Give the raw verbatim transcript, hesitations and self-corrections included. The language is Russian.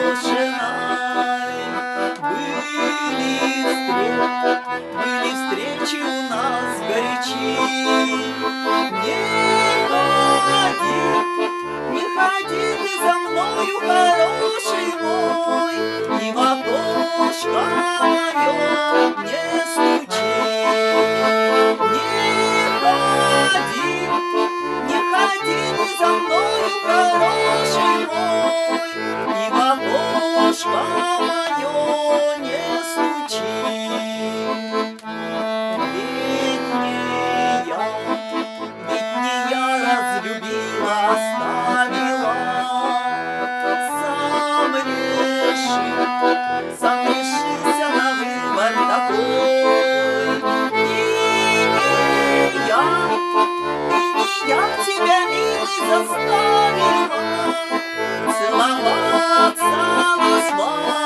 запрошенной. Были встреч, были встречи у нас горячи. Не ходи, не ходи ты за мною, хороший мой, и в окошко мое не стучи. Не ходи, не ходи ты за мною, хороший мой, и в окошко мое не стучи. Ведь не я, ведь не я разлюбила, оставила. Сам реши, сам решился на выбор такой. И не я, и не я тебя, милый, заставила целоваться на свадьбе.